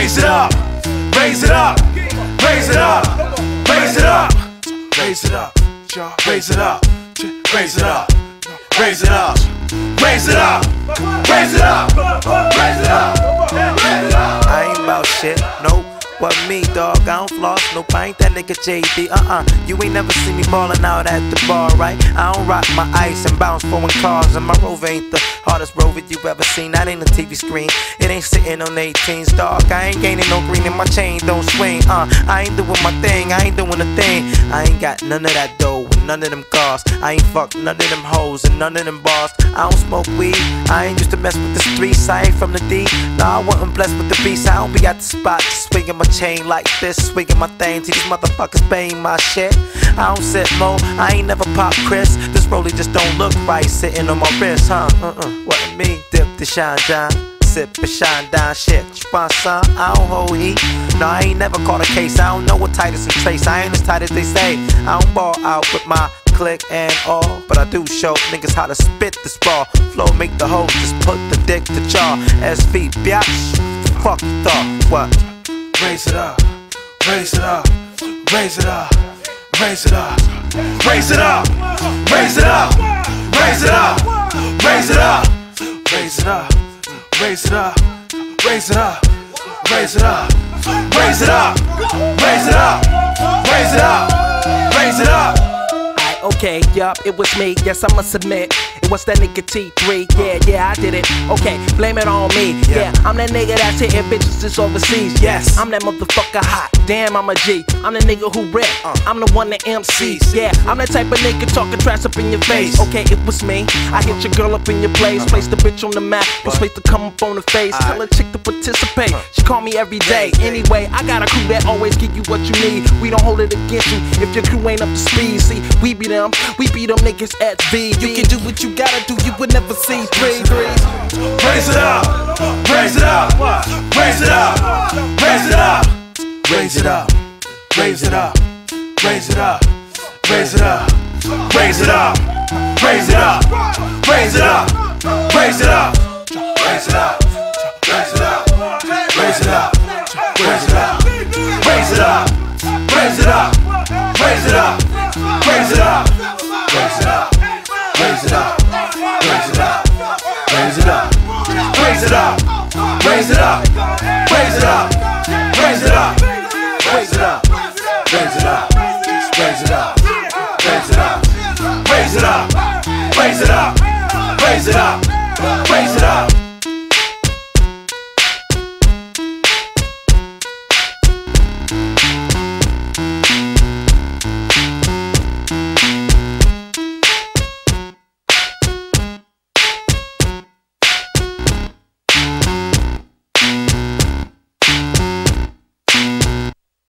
raise it up, raise it up, raise it up, raise it up, raise it up, raise it up, raise it up, raise it up, raise it up, raise it up, raise it up, raise it up. I ain't about shit, nope. What me, dog? I don't floss, nope. I ain't that nigga JD. You ain't never see me ballin' out at the bar, right? I don't rock my ice and bounce foreign cars, and my Rover ain't the hardest Rover you ever seen. That ain't a TV screen. It ain't sitting on 18s, dog. I ain't gaining no green and my chain don't swing. I ain't doing my thing. I ain't doing a thing. I ain't got none of that dough and none of them cars. I ain't fucked none of them hoes and none of them bars. I don't smoke weed. I ain't used to mess with the streets. I ain't from the D. Nah, I wasn't blessed with the beast. I don't be at the spot swinging my chain like this, swinging my thing till these motherfuckers paying my shit. I don't sit mo, I ain't never pop Chris. This rollie just don't look right sitting on my wrist, huh? Wasn't me, dip the shine down, sip and shine down shit. You want some? I don't hold heat. No, I ain't never caught a case. I don't know what Titus and Trace. I ain't as tight as they say. I don't ball out with my click and all, but I do show niggas how to spit this ball. Flow make the hoe, just put the dick to jaw. SV, biatch, fuck the thought, what? Raise it up, raise it up, raise it up, raise it up, raise it up, raise it up, raise it up, raise it up, raise it up, raise it up, raise it up, raise it up, raise it up, raise it up, raise it up, raise it up. Okay, yup, it was me, yes I must admit. It was that nigga T3, yeah, I did it. Okay, blame it on me, yeah, I'm that nigga that's hitting bitches just overseas. Yes, I'm that motherfucker hot, damn I'm a G. I'm the nigga who rap, I'm the one that MCs. Yeah, I'm that type of nigga talking trash up in your face. Okay, it was me, I hit your girl up in your place. Place the bitch on the map, was place to come up on the face. Tell a chick to participate, she call me every day. Anyway, I got a crew that always give you what you need. We don't hold it against you if your crew ain't up to speed. See, we beat them niggas at V. You can do what you gotta do, you would never see three. Raise it up, raise it up, raise it up, raise it up, raise it up, raise it up, raise it up, raise it up, raise it up, raise it up, raise it up, raise it up, raise it up, raise it up, raise it up, raise it up, raise it up, raise it up, raise it up, raise it up. Raise it up, raise it up, raise it up, raise it up, raise it up, raise it up, raise it up, raise it up, raise it up, raise it up, raise it up, raise it up, raise it up, raise it up, raise it up, raise it up.